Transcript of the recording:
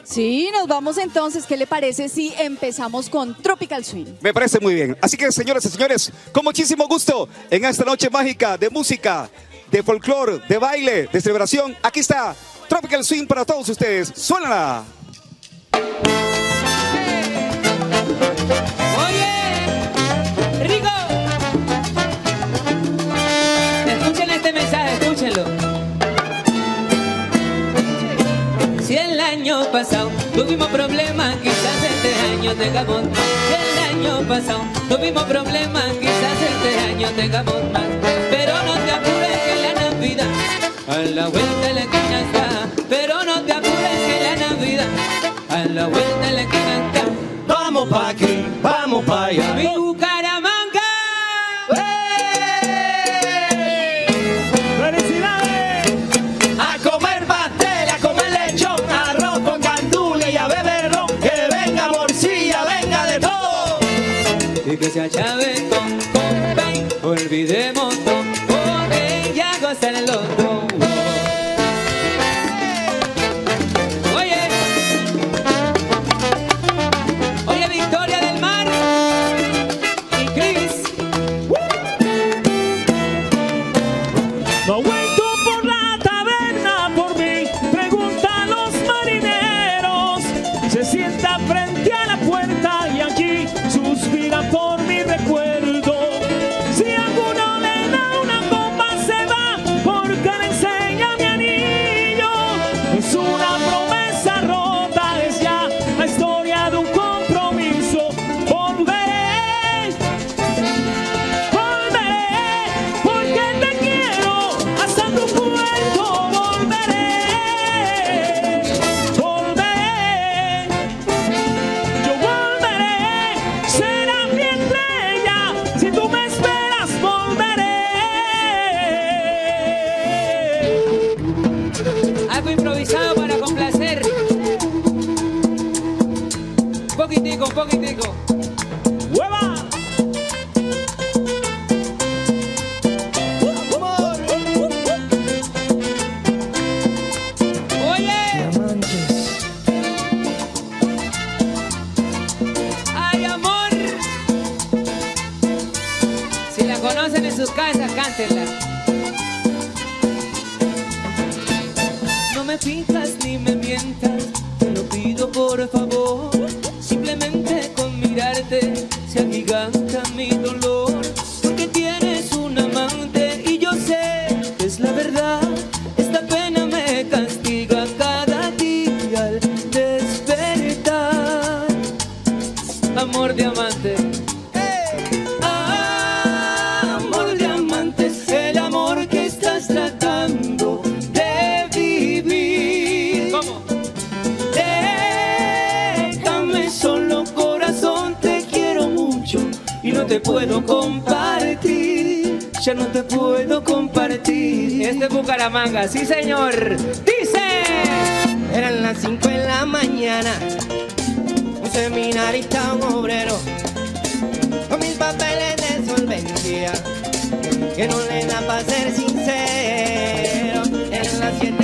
Sí, nos vamos entonces. ¿Qué le parece si empezamos con Tropical Swing? Me parece muy bien. Así que, señoras y señores, con muchísimo gusto, en esta noche mágica de música, de folclore, de baile, de celebración, aquí está Tropical Swing para todos ustedes. ¡Suénala! Oye, Rico, escuchen este mensaje, escúchenlo. Si el año pasado tuvimos problemas, quizás este año tengamos más. Si el año pasado tuvimos problemas, quizás este año tengamos más. Pero no te apures que la Navidad a la vuelta de la esquina está. Pero no te apures que la Navidad a la vuelta de la esquina está. Vamos pa' aquí, vamos pa' allá. Mi Bucaramanga. ¡Felicidades! A comer pastel, a comer lechón, arroz con gandules y a beber ron. Que venga morcilla, venga de todo. Y que se achave con pain. Olvidemos todo por ella gozar el otro. Oye, Victoria del Mar y Cris. No aguento por la taberna por mí, pregunta a los marineros. Se sienta frente a la puerta y aquí suspira por mi recuerdo. Si alguno le da una copa se va porque le enseña mi anillo. Es una promesa rota, es ya la historia de un compromiso. Volveré, volveré, porque te quiero hasta tu puerto. Volveré, volveré, yo volveré. Será mi estrella, si tú me esperas volveré. Algo improvisado para complacer. Un poquitico, un poquitico. ¡Hueva! Oye, ay amor. Si la conocen en sus casas, cántenla. No me fijas ni me mientas, te lo pido por favor. Simplemente con mirarte se agiganta mi dolor. Porque tienes un amante y yo sé que es la verdad. Esta pena me castiga cada día al despertar. Amor de amante. Amor de amantes, el amor que estás tratando de vivir. ¿Cómo? Déjame solo, corazón, te quiero mucho y no te puedo compartir. Ya no te puedo compartir. Este es Bucaramanga, sí señor. Dice. Eran las 5 de la mañana, un seminarista, un obrero, con mis papeles de solvencia, que no le da para ser sincero. Eran las 7